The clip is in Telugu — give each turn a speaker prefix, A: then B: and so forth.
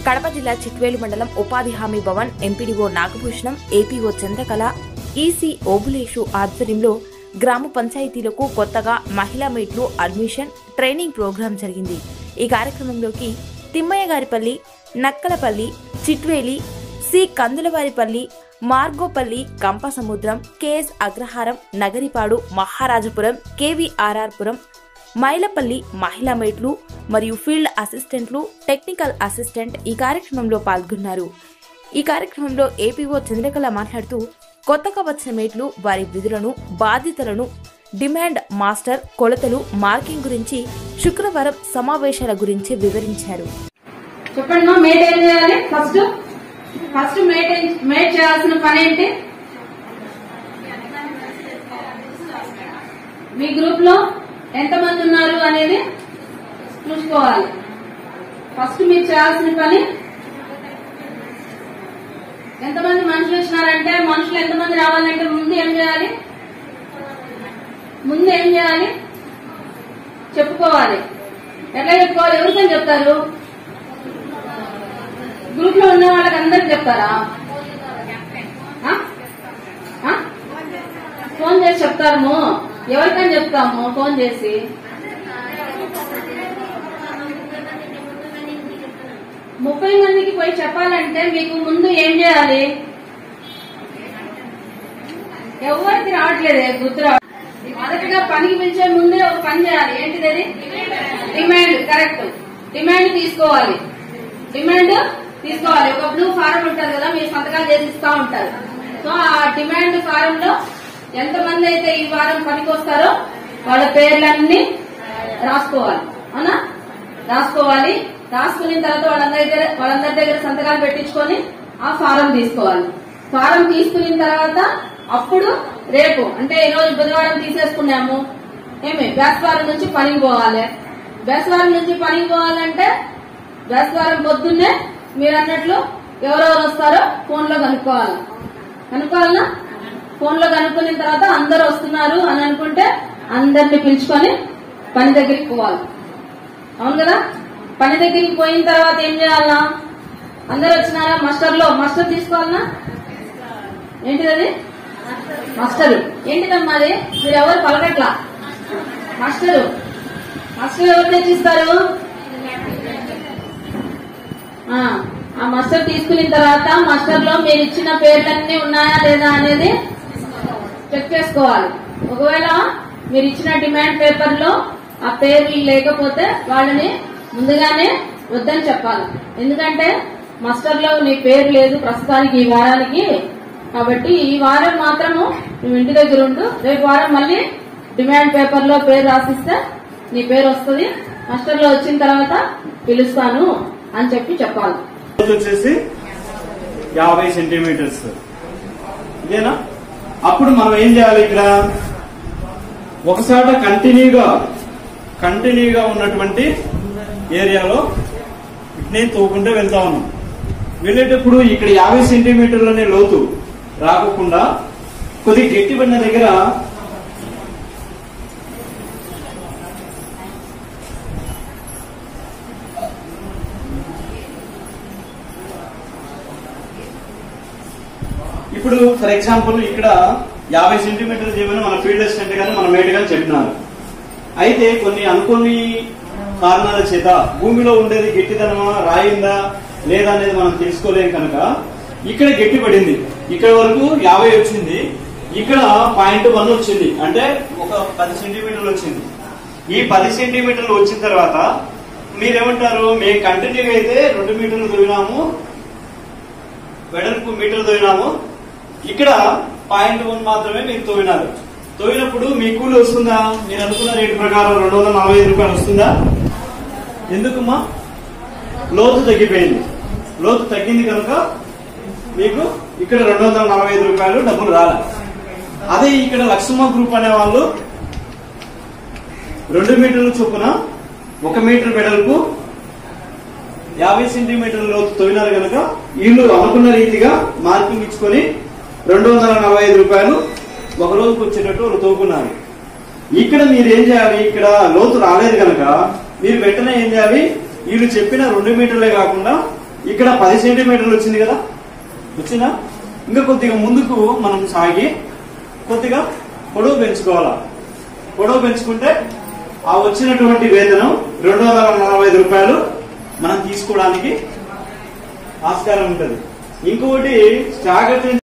A: కడప జిల్లా చిట్వేలు మండలం ఉపాధి హామీ భవన్ M P D O Nagabhushanam, A P O Chandrakala, E C Obulesu ఆధ్వర్యంలో గ్రామ పంచాయతీలకు కొత్తగా మహిళా మీట్లు అడ్మిషన్ ట్రైనింగ్ ప్రోగ్రాం జరిగింది. ఈ కార్యక్రమంలోకి తిమ్మయ్యగారిపల్లి, నక్కలపల్లి, చిట్వేలి, సి కందులవారిపల్లి, మార్గోపల్లి, కంపసముద్రం, కేఎస్ అగ్రహారం, నగరిపాడు, మహారాజపురం, కేవీఆర్ఆర్పురం, మైలపల్లి మహిళా మేట్లు మరియు ఫీల్డ్ అసిస్టెంట్లు, టెక్నికల్ అసిస్టెంట్ ఈ కార్యక్రమంలో పాల్గొన్నారు. ఈ కార్యక్రమంలో ఏపీఓ చంద్రకళ మాట్లాడుతూ కొత్తగా వచ్చిన మేట్లు వారి విధులను, బాధ్యతలను, డిమాండ్ మాస్టర్ కొలతలు, మార్కింగ్ గురించి శుక్రవారం సమావేశాల గురించి వివరించారు.
B: చెప్పండి, మేట్ ఏం చేయాలి? ఫస్ట్ మేట్ చేయాల్సిన పని ఏంటి? మీ గ్రూప్ లో ఎంతమంది ఉన్నారు అనేది చూసుకోవాలి. ఫస్ట్ మీరు చేయాల్సిన పని, ఎంతమంది మనుషులు వచ్చినారంటే, మనుషులు ఎంతమంది రావాలంటే ముందు ఏం చేయాలి? చెప్పుకోవాలి. ఎట్లా చెప్పుకోవాలి? ఎవరికని చెప్తారు? గ్రూప్ లో ఉన్న వాళ్ళకి అందరికి చెప్తారా? ఫోన్ చేసి చెప్తాము. ఎవరికని చెప్తాము? ఫోన్ చేసి 30 మందికి పోయి చెప్పాలంటే మీకు ముందు ఏం చేయాలి? ఎవరికి రావట్లేదే గుర్తు రావట్లేదు. మొదటిగా పనికి పిలిచే ముందే ఒక పని చేయాలి. ఏంటిది అది? డిమాండ్. కరెక్ట్. డిమాండ్ తీసుకోవాలి. ఒక బ్లూ ఫారం ఉంటుంది కదా, మీరు సంతకాలు చేసి ఇస్తా ఉంటారు. సో ఆ డిమాండ్ ఫారం లో ఎంతమంది అయితే ఈ వారం పనికి వస్తారో వాళ్ళ పేర్లన్నీ రాసుకోవాలి. అవునా? రాసుకున్న తర్వాత వాళ్ళందరి దగ్గర సంతకాలు పెట్టించుకొని ఆ ఫారం తీసుకోవాలి. ఫారం తీసుకున్న తర్వాత అప్పుడు రేపు అంటే ఈ రోజు బుధవారం తీసేసుకున్నాము, బేస్తవారం నుంచి పనికి పోవాలి. బేస్తవారం నుంచి పనికి పోవాలంటే బేస్తవారం పొద్దున్నే మీరు అన్నట్లు ఎవరెవరు వస్తారో ఫోన్ లో కనుక్కోవాలనా? ఫోన్ లో కనుక్కున్న తర్వాత అందరు వస్తున్నారు అని అనుకుంటే అందరిని పిలుచుకొని పని దగ్గరికి పోవాలి. అవును కదా? పని దగ్గరికి పోయిన తర్వాత ఏం చేయాలనా? అందరు వచ్చినారా? మాస్టర్ తీసుకోవాలనా? ఏంటిది? మాస్టర్ ఏంటిదమ్మా అది? మీరు ఎవరు పలకట్లా. మాస్టర్ ఎవరు తెచ్చిస్తారు? ఆ మాస్టర్ తీసుకున్న తర్వాత మాస్టర్ లో మీరు ఇచ్చిన పేర్లన్నీ ఉన్నాయా లేదా అనేది చెక్ చేసుకోవాలి. ఒకవేళ మీరు ఇచ్చిన డిమాండ్ పేపర్ లో ఆ పేర్లు లేకపోతే వాళ్ళని ముందుగానే వద్దని చెప్పాలి. ఎందుకంటే మాస్టర్ లో నీ పేరు లేదు ప్రస్తుతానికి ఈ వారానికి, కాబట్టి ఈ వారం మాత్రము నువ్వు ఇంటి దగ్గర ఉండు, రేపు వారం మళ్ళీ డిమాండ్ పేపర్ లో పేరు రాసిస్తే నీ పేరు వస్తుంది, మాస్టర్ లో వచ్చిన తర్వాత పిలుస్తాను అని చెప్పాలి.
C: వచ్చేసి 50 సెంటీమీటర్స్ ఇదేనా? అప్పుడు మనం ఏం చేయాలి? ఇక్కడ ఒకసారి కంటిన్యూగా ఉన్నటువంటి ఏరియాలో నేను తోకుంటే వెళ్తా ఉన్నాం. వెళ్ళేటప్పుడు ఇక్కడ 50 సెంటీమీటర్లనే లోతు రాకుండా కొద్దిగా గట్టి పడిన దగ్గర ఇప్పుడు ఫర్ ఎగ్జాంపుల్ ఇక్కడ 50 సెంటీమీటర్లు చేయమని మన ఫీల్డ్ అసిస్టెంట్ గానీ మన మేట్ గానీ చెప్పినారు. అయితే కొన్ని అనుకోని కారణాల చేత భూమిలో ఉండేది గట్టిదనమా రాయిందా లేదా అనేది మనం తెలుసుకోలేం కనుక ఇక్కడ గట్టి పడింది. ఇక్కడ వరకు 50 వచ్చింది, ఇక్కడ 0.1 వచ్చింది, అంటే ఒక 10 సెంటీమీటర్లు వచ్చింది. ఈ 10 సెంటీమీటర్లు వచ్చిన తర్వాత మీరేమంటారు? మేము కంటిన్యూగా అయితే 2 మీటర్లు తోయినాము, వెడల్పు మీటర్లు తోయినాము, ఇక్కడ 0.1 మాత్రమే మీరు తోయినప్పుడు మీ కూలి వస్తుందా? మీరు అనుకున్న రేటు ప్రకారం 245 రూపాయలు వస్తుందా? ఎందుకమ్మా? లోతు తగ్గిపోయింది. లోతు తగ్గింది కనుక మీకు ఇక్కడ 245 రూపాయలు డబ్బులు రాలే. అదే ఇక్కడ లక్ష్మ గ్రూప్ అనే వాళ్ళు 2 మీటర్ల చొప్పున 1 మీటర్ వెడల్పు 50 సెంటీమీటర్ల లోతు తోయినారు కనుక వీళ్ళు అనుకున్న రీతిగా మార్కింగ్ ఇచ్చుకొని 245 రూపాయలు ఒక రోజుకు వచ్చేటట్టు వాళ్ళు తోకున్నారు. ఇక్కడ మీరు ఏం చేయాలి? ఇక్కడ లోతు రాలేదు కనుక మీరు వెంటనే ఏం చేయాలి? వీళ్ళు చెప్పిన 2 మీటర్లే కాకుండా ఇక్కడ 10 సెంటీమీటర్లు వచ్చింది కదా, వచ్చిందా? ఇంకా కొద్దిగా ముందుకు మనం సాగి కొద్దిగా పొడవు పెంచుకోవాలా. పొడవు పెంచుకుంటే ఆ వచ్చినటువంటి వేతనం 245 రూపాయలు మనం తీసుకోవడానికి ఆస్కారం ఉంటుంది. ఇంకొకటి స్టాగర్